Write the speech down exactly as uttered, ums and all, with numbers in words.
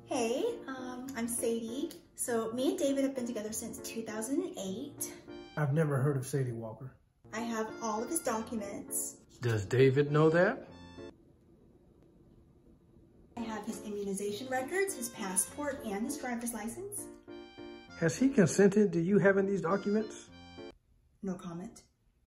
Hey, um, I'm Sadie. So me and David have been together since two thousand eight. I've never heard of Sadie Walker. I have all of his documents. Does David know that? I have his immunization records, his passport, and his driver's license. Has he consented to you having these documents? No comment.